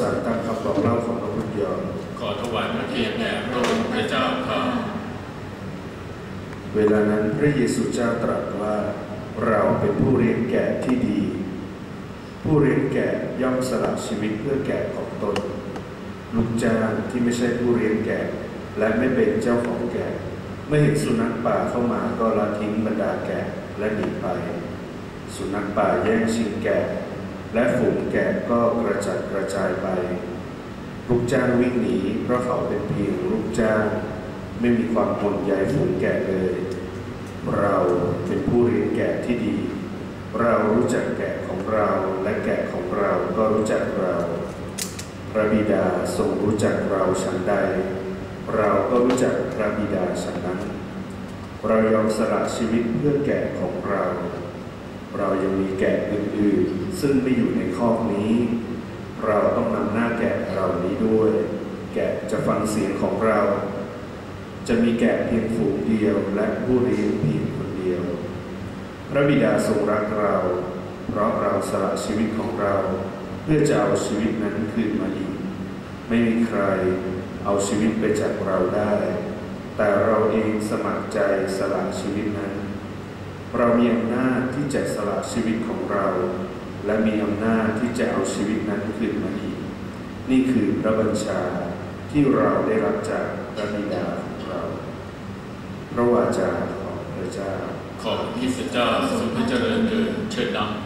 รตามคำบอกเล่าของพระบุญยอมขอถวายพระเกียรติแด่พระองค์พระเจ้าข้าเวลานั้นพระเยซูเจ้าตรัสว่าเราเป็นผู้เลี้ยงแกะที่ดีผู้เลี้ยงแกะย่อมสละชีวิตเพื่อแกะของตนลูกจ้างที่ไม่ใช่ผู้เลี้ยงแกะและไม่เป็นเจ้าของแกะเมื่อเห็นสุนัขป่าเข้ามาก็ละทิ้งบรรดาแกะและหนีไปสุนัขป่าแย่งชิงแกะและฝูงแกะก็กระจัดกระจายไปลูกจ้างวิ่งหนีเพราะเขาเป็นเพียงลูกจ้างไม่มีความห่วงใยฝูงแกะเลยเราเป็นผู้เลี้ยงแกะที่ดีเรารู้จักแกะของเราและแกะของเราก็รู้จักเราพระบิดาทรงรู้จักเราฉันใดเราก็รู้จักพระบิดาฉันนั้นเรายอมสละชีวิตเพื่อแกะของเรายังมีแกะอื่นๆซึ่งไม่อยู่ในคอกนี้เราต้องนำหน้าแกะเหล่านี้ด้วยแกะจะฟังเสียงของเราจะมีแกะเพียงฝูงเดียวและผู้เลี้ยงเพียงคนเดียวพระบิดาทรงรักเราเพราะเราสละชีวิตของเราเพื่อจะเอาชีวิตนั้นคืนมาอีกไม่มีใครเอาชีวิตไปจากเราได้แต่เราเองสมัครใจสละชีวิตนั้นเรามีอำนาจที่จะสละชีวิตของเราและมีอำนาจที่จะเอาชีวิตนั้นคืนมาอีกนี่คือพระบัญชาที่เราได้รับจากพระบิดาของเราพระวาจาของพระเจ้าขอพระคริสต์เจ้าทรงพระเจริญเถิดเชิดดัง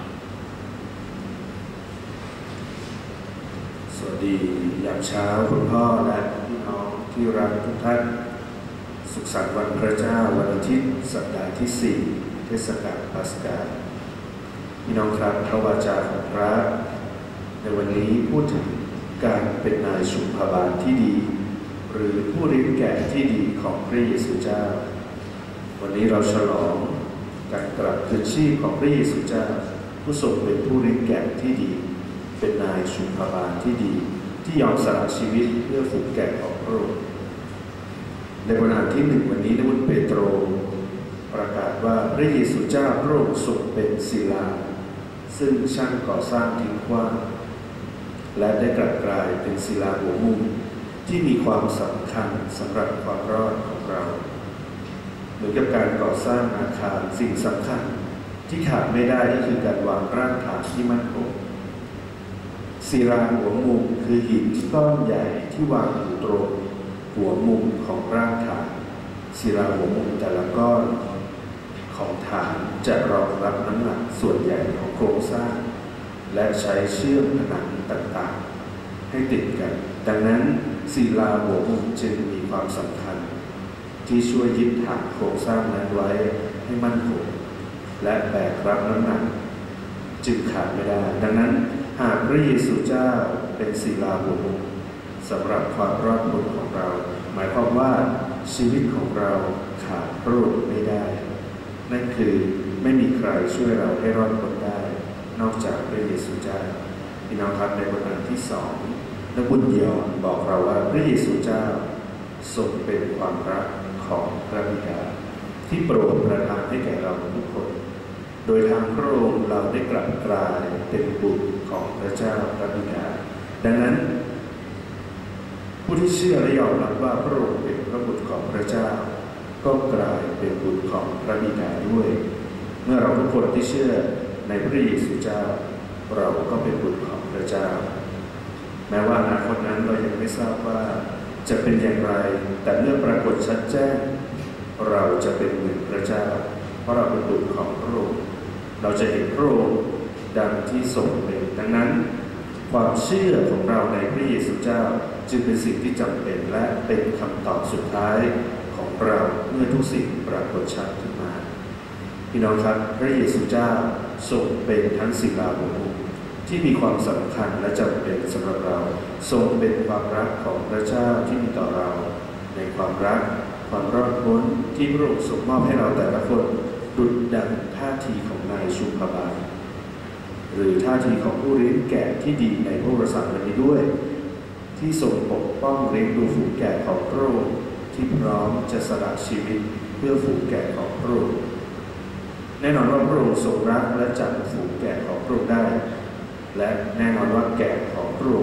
สวัสดียามเช้าคุณพ่อและพี่น้องที่รักทุกท่านสุขสันต์วันพระเจ้าวันอาทิตย์สัปดาห์ที่ 4เทศกาลปัสกาพี่น้องครับพระวาจาของพระในวันนี้พูดถึงการเป็นนายชุมพบาลที่ดีหรือผู้เลี้ยงแกะที่ดีของพระเยซูเจ้าวันนี้เราฉลองการกลับคืนชีพของพระเยซูเจ้าผู้ทรงเป็นผู้เลี้ยงแกะที่ดีเป็นนายชุมพบาลที่ดีที่ยอมสละชีวิตเพื่อฝูงแกะของพระองค์ในวันอาทิตย์1วันนี้พระบุตรเปโตรประกาศว่าพระเยซูเจ้าพระองค์ทรงเป็นศิลาซึ่งช่างก่อสร้างทิ้งขว้างและได้กลับกลายเป็นศิลาหัวมุมที่มีความสำคัญสำหรับความรอดของเราเหมือนกับการก่อสร้างอาคารสิ่งสำคัญที่ขาดไม่ได้ก็คือการวางรากฐานที่มั่นคงศิลาหัวมุมคือหินก้อนใหญ่ที่วางอยู่ตรงหัวมุมของรากฐานศิลาหัวมุมแต่ละก้อนของฐานจะรองรับน้ำหนักส่วนใหญ่ของโครงสร้างและใช้เชื่อมผนังต่างๆให้ติดกันดังนั้นศิลาหัวมุมจึงมีความสำคัญที่ช่วยยึดฐานโครงสร้างนั้นไว้ให้มั่นคงและแบกรับน้ำหนักจึงขาดไม่ได้ดังนั้นหากพระเยซูเจ้าเป็นศิลาหัวมุมสำหรับความรอดพ้นของเราหมายความว่าชีวิตของเราขาดพระองค์ไม่ได้นั่นคือไม่มีใครช่วยเราให้รอดพ้นได้นอกจากพระเยซูเจ้าพี่น้องครับในบทอ่านที่2พระบุญยอห์นบอกเราว่าพระเยซูเจ้าทรงเป็นความรักของพระบิดาที่โปรดประทานให้แก่เราทุกคนโดยทางพระองค์เราได้กลับกลายเป็นบุตรของพระเจ้าพระบิดาดังนั้นผู้ที่เชื่อและยอมรับว่าพระองค์เป็นพระบุตรของพระเจ้าก็กลายเป็นบุตรของพระบิดาด้วยเมื่อเราทุกคนที่เชื่อในพระเยซูเจ้าเราก็เป็นบุตรของพระเจ้าแม้ว่าอนาคตนั้นเรายังไม่ทราบว่าจะเป็นอย่างไรแต่เมื่อปรากฏชัดแจ้งเราจะเป็นเหมือนพระเจ้าเพราะเราเป็นบุตรของพระองค์เราจะเห็นพระองค์ดังที่ทรงเป็นดังนั้นความเชื่อของเราในพระเยซูเจ้าจึงเป็นสิ่งที่จำเป็นและเป็นคำตอบสุดท้ายของเราเมื่อทุกสิ่งปรากฏชัดขึ้นมาพี่น้องครับพระเยซูเจ้าทรงเป็นทั้งศิลาหัวมุมที่มีความสำคัญและจำเป็นสำหรับเราทรงเป็นความรักของพระเจ้าที่มีต่อเราในความรักความรอดพ้นที่พระองค์ทรงมอบให้เราแต่ละคนดุจดังท่าทีของนายชุมพบาลหรือท่าทีของผู้เลี้ยงแกะที่ดีในพระวรสารวันนี้ด้วยที่ทรงปกป้องเลี้ยงดูฝูงแกะของพระองค์ที่พร้อมจะสละชีวิตเพื่อฝูงแกะของพระองค์แน่นอนว่าพระองค์ทรงรักและจับฝูงแกะของพระองค์ได้และแน่นอนว่าแกะของพระองค์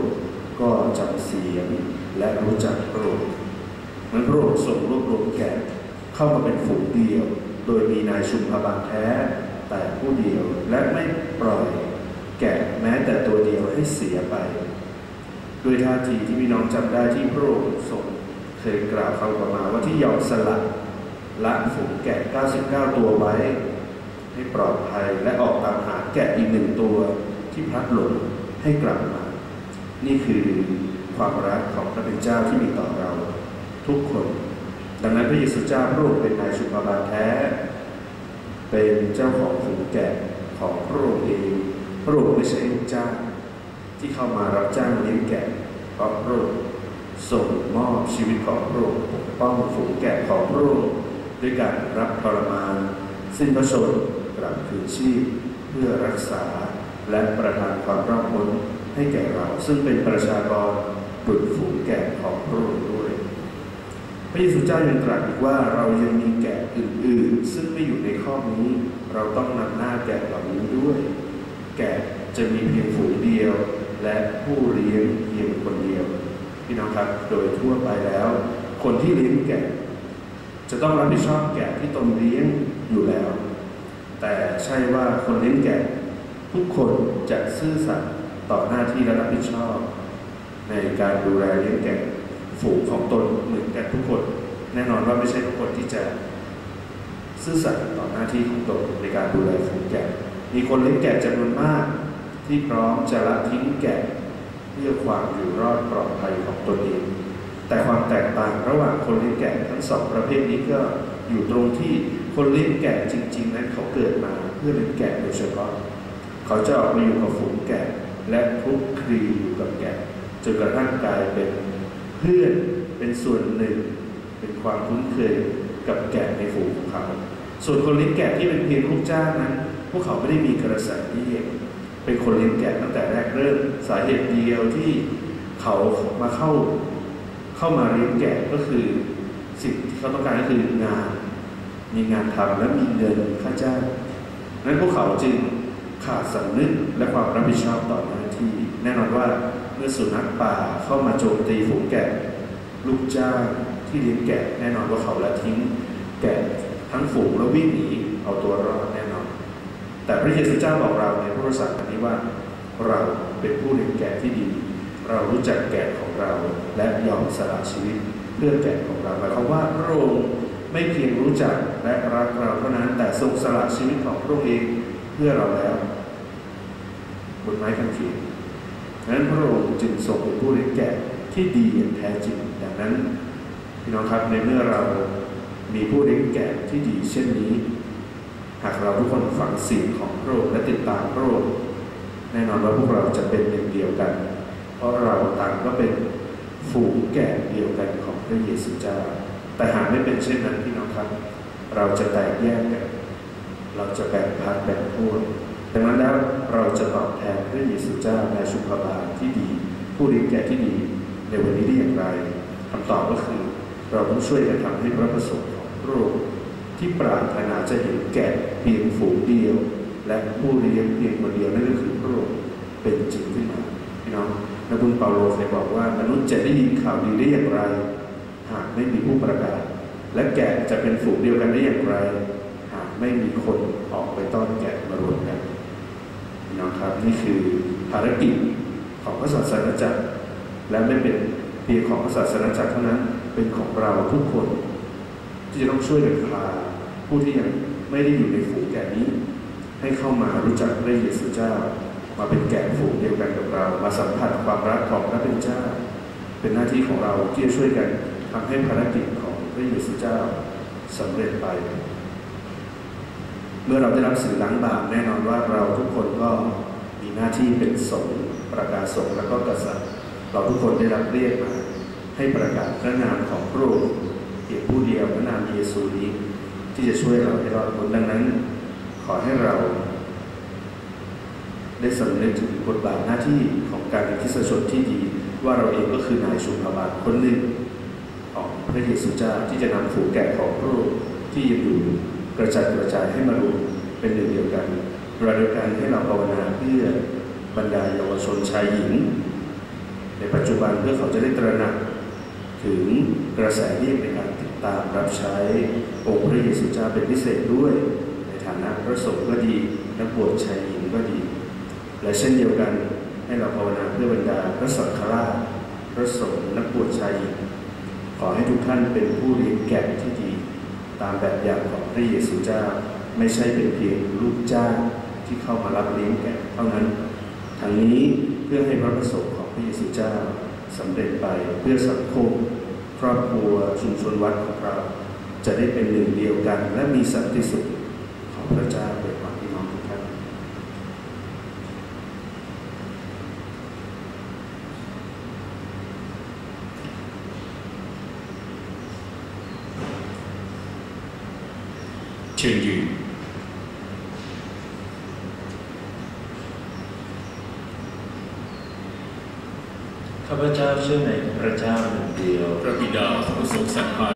ก็จำเสียงและรู้จักพระองค์นั้นพระองค์ทรงรวบรวมแกะเข้ามาเป็นฝูงเดียวโดยมีนายชุมพบาลแท้แต่ผู้เดียวและไม่ปล่อยแกะแม้แต่ตัวเดียวให้เสียไปด้วยท่าทีที่พี่น้องจำได้ที่พระองค์ทรงเคยกล่าวคำประมาณว่าที่ยอมสละฝูงแกะ99ตัวไว้ให้ปลอดภัยและออกตามหาแกะอีก1ตัวที่พลัดหลงให้กลับมานี่คือความรักของพระเป็นเจ้าที่มีต่อเราทุกคนดังนั้นพระเยซูเจ้าพระองค์เป็นนายชุมพบาลแท้เป็นเจ้าของฝูงแกะของพระองค์เองพระองค์ไม่ใช่ลูกจ้างที่เข้ามารับจ้างเลี้ยงแกะเพราะพระองค์ทรงมอบชีวิตของพระองค์ปกป้องฝูงแกะของพระองค์ด้วยการรับทรมานสิ้นพระชนม์กลับคืนชีพเพื่อรักษาและประทานความรอดพ้นให้แก่เราซึ่งเป็นประชากรบุตรฝูงแกะของพระองค์ด้วยพระเยซูเจ้ายังตรัสอีกว่าเรายังมีแกะอื่นๆซึ่งไม่อยู่ในข้อนี้เราต้องนำหน้าแกะเหล่านี้ด้วยแกะจะมีเพียงฝูงเดียวและผู้เลี้ยงเพียงคนเดียวพี่น้องครับโดยทั่วไปแล้วคนที่เลี้ยงแกะจะต้องรับผิดชอบแกะที่ตนเลี้ยงอยู่แล้วแต่ใช่ว่าคนเลี้ยงแกะทุกคนจะซื่อสัตย์ต่อหน้าที่และรับผิดชอบในการดูแลเลี้ยงแกะฝูงของตนเหมือนกันทุกคนแน่นอนว่าไม่ใช่ทุกคนที่จะซื่อสัตย์ต่อหน้าที่ของตนในการดูแลฝูงแกะมีคนเลี้ยงแกะจำนวนมากที่พร้อมจะละทิ้งแกะเพื่อความอยู่รอดปลอดภัยของตนเองแต่ความแตกต่างระหว่างคนเลี้ยงแกะทั้งสองประเภทนี้ก็อยู่ตรงที่คนเลี้ยงแกะจริงๆนั้นเขาเกิดมาเพื่อเลี้ยงแกะโดยเฉพาะเขาจะออกมาอยู่กับฝูงแกะและคลุกคลีอยู่กับแกะจนกระทั่งกลายเป็นเพื่อนเป็นส่วนหนึ่งเป็นความคุ้นเคยกับแกะในฝูงของเขาส่วนคนเลี้ยงแกะที่เป็นเพียงลูกจ้างนั้นพวกเขาไม่ได้มีกระแสที่เป็นคนเลี้ยงแกะตั้งแต่แรกเริ่มสาเหตุเดียวที่เขามาเข้ามาเลี้ยงแกะก็คือสิ่งที่เขาต้องการก็คืองานมีงานทำและมีเงินค่าจ้างนั้นพวกเขาจึงขาดสำนึกและความรับผิดชอบต่อหน้าที่แน่นอนว่าเมื่อสุนัขป่าเข้ามาโจมตีฝูงแกะลูกจ้างที่เลี้ยงแกะแน่นอนว่าเขาละทิ้งแกะทั้งฝูงแล้ววิ่งหนีเอาตัวรอดแน่นอนแต่พระเยซูเจ้าบอกเราในพระวจนะนี้ว่าเราเป็นผู้เลี้ยงแกะที่ดีเรารู้จักแกะของเราและยอมสละชีวิตเพื่อแกะของเราหมายความว่าพระองค์ไม่เพียงรู้จักและรักเราเท่านั้นแต่ทรงสละชีวิตของพระองค์เองเพื่อเราแล้วบนไม้กางเขนดังนั้นพระองค์จึงทรงเป็นผู้เลี้ยงแกะที่ดีอย่างแท้จริงดังนั้นพี่น้องครับในเมื่อเรามีผู้เลี้ยงแกะที่ดีเช่นนี้หากเราทุกคนฟังเสียงของพระองค์และติดตามพระองค์แน่นอนว่าพวกเราจะเป็นหนึ่งเดียวกันเพราะเราต่างก็เป็นฝูงแกะเดียวกันของพระเยซูเจ้าแต่หากไม่เป็นเช่นนั้นพี่น้องครับเราจะแตกแยกกันเราจะแบ่งพรรคแบ่งพวกดังนั้นแล้วเราจะตอบแทนพระเยซูเจ้าในชุมพบาลที่ดีผู้เลี้ยงแกะที่ดีในวันนี้ได้อย่างไรคำตอบก็คือเราต้องช่วยกันทำให้พระประสงค์ของพระองค์ที่ปรารถนาจะเห็นแกะเพียงฝูงเดียวและผู้เลี้ยงเพียงคนเดียวนั่นก็คือพระองค์เป็นจริงขึ้นมาพี่น้องนักบุญเปาโลเคยบอกว่ามนุษย์จะได้ยินข่าวดีได้อย่างไรหากไม่มีผู้ประกาศและแกะจะเป็นฝูงเดียวกันได้อย่างไรหากไม่มีคนออกไปต้อนแกะมารวมกันพี่น้องครับนี่คือภารกิจของพระศาสนาจักรและไม่เป็นเพียงของพระศาสนาจักรเท่านั้นเป็นของเราทุกคนที่จะต้องช่วยกันพาผู้ที่ยังไม่ได้อยู่ในฝูงแกะนี้ให้เข้ามารู้จักพระเยซูเจ้ามาเป็นแกะฝูงเดียวกันกับเรามาสัมผัสความรักของพระเป็นเจ้าเป็นหน้าที่ของเราที่จะช่วยกันทำให้ภารกิจของพระเยซูเจ้าสำเร็จไปเมื่อเราได้รับสื่อล้างบาปแน่นอนว่าเราทุกคนก็มีหน้าที่เป็นสงฆ์ประกาศสงฆ์และก็กษัตริย์เราทุกคนได้รับเรียกมาให้ประกาศพระนามของพระองค์เพียงผู้เดียวพระนามเยซูนี้ที่จะช่วยเราให้รอดพ้นดังนั้นขอให้เราได้สำนึกถึงบทบาทหน้าที่ของการเป็นคริสตชนที่ดีว่าเราเองก็คือนายชุมพบาลคนหนึ่งของพระเยซูเจ้าที่จะนำฝูงแกะของพระองค์ที่ยังอยู่กระจายให้มารวมเป็นหนึ่งเดียวกันเราด้วยกันให้เราภาวนาเพื่อบรรดาเยาวชนชายหญิงในปัจจุบันเพื่อเขาจะได้ตระหนักถึงกระแสเรียกในการติดตามรับใช้องค์พระเยซูเจ้าเป็นพิเศษด้วยในฐานะพระสงฆ์ก็ดีนักบวชชายหญิงก็ดีและเช่นเดียวกันให้เราภาวนาเพื่อบรรดาพระสังฆราชพระสงฆ์นักบวชชายหญิงขอให้ทุกท่านเป็นผู้เลี้ยงแกะที่ดีตามแบบอย่างของพระเยซูเจ้าไม่ใช่เป็นเพียงลูกจ้างที่เข้ามารับเลี้ยงแกะเท่านั้นทั้งนี้เพื่อให้พระประสงค์ของพระเยซูเจ้าสำเร็จไปเพื่อสังคมครอบครัวชุมชนวัดของเราจะได้เป็นหนึ่งเดียวกันและมีสันติสุขของพระเจ้าโดยความพี่น้องทุกท่านเชิญยืนข้าพเจ้าเชื่อในพระเจ้าหนึ่งเดียวพระบิดาผู้ทรงสรรพา